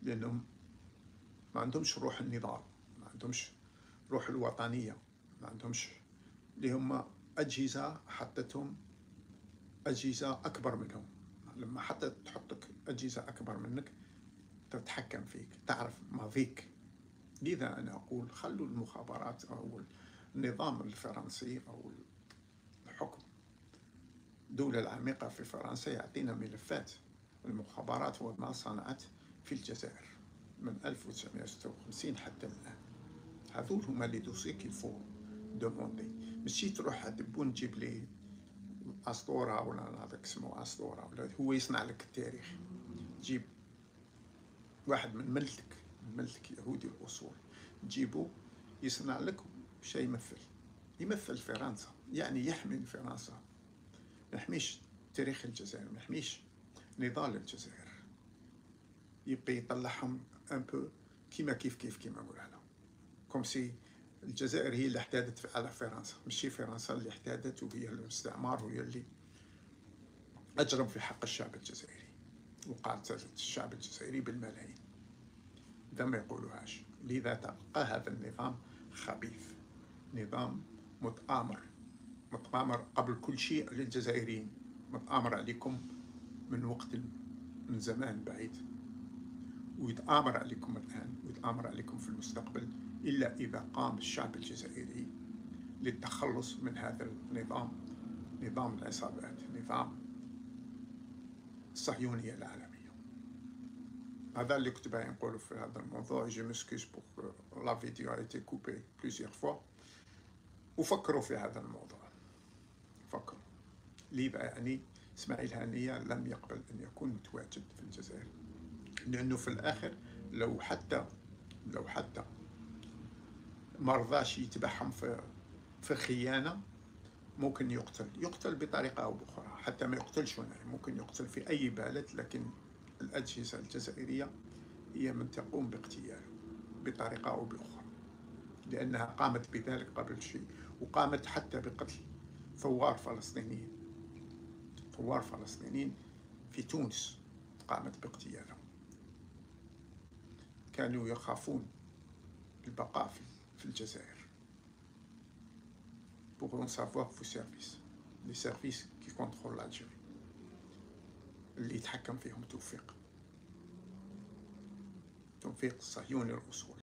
لأنهم ما عندهمش روح النضال، ما عندهمش روح الوطنية، ما عندهمش اللي هما أجهزة حطتهم أجهزة أكبر منهم. لما حتى تحطك أجهزة أكبر منك تتحكم فيك، تعرف ماضيك. لذا أنا أقول خلوا المخابرات أو النظام الفرنسي أو الحكم الدولة العميقة في فرنسا يعطينا ملفات المخابرات وما صنعت في الجزائر من 1956 حتى الآن. هذول هما لي دوسي كيفو دوموندي، ماشي تروح تبون تجيب لي أسطورة ولا هذاك اسمه أسطورة ولا هو يصنع لك التاريخ. تجيب واحد من ملك يهودي الأصول تجيبه يصنع لك شيء يمثل فرنسا، يعني يحمي فرنسا، ما يحميش تاريخ الجزائر، ما يحميش نضال الجزائر، يبقى يطلعهم ان بو كيما نقول انا، كوم سي الجزائر هي اللي احتادت على فرنسا، ماشي فرنسا اللي احتادت وهي الاستعمار وهي اللي اجرم في حق الشعب الجزائري وقاتلت الشعب الجزائري بالملايين. إذا ما يقولوهاش. لذا تبقى هذا النظام خبيث، نظام متآمر قبل كل شيء للجزائريين، متآمر عليكم من زمان بعيد، ويتآمر عليكم الآن ويتآمر عليكم في المستقبل، إلا إذا قام الشعب الجزائري للتخلص من هذا النظام، نظام العصابات، نظام الصهيونية العالمية. هذا اللي كنت باغي نقوله في هذا الموضوع. جو مسكيز بوغ لا فيديو ايتي كوبي بليزيور فوا. وفكروا في هذا الموضوع، فكروا. لذا يعني إسماعيل هانية لم يقبل أن يكون متواجد في الجزائر، لأنه في الآخر لو حتى ما رضاش يتبعهم في خيانة ممكن يقتل بطريقة أو بأخرى. حتى ما يقتلش هنا، ممكن يقتل في أي بلد، لكن الأجهزة الجزائرية هي من تقوم باغتياله بطريقة أو بأخرى، لأنها قامت بذلك قبل شيء، وقامت حتى بقتل ثوار فلسطينيين في تونس، قامت باغتيالهم. كانوا يخافون البقاء في الجزائر pour en savoir vos services, les services qui contrôlent l'Algérie، اللي يتحكم فيهم توفيق الصهيوني الأصولي.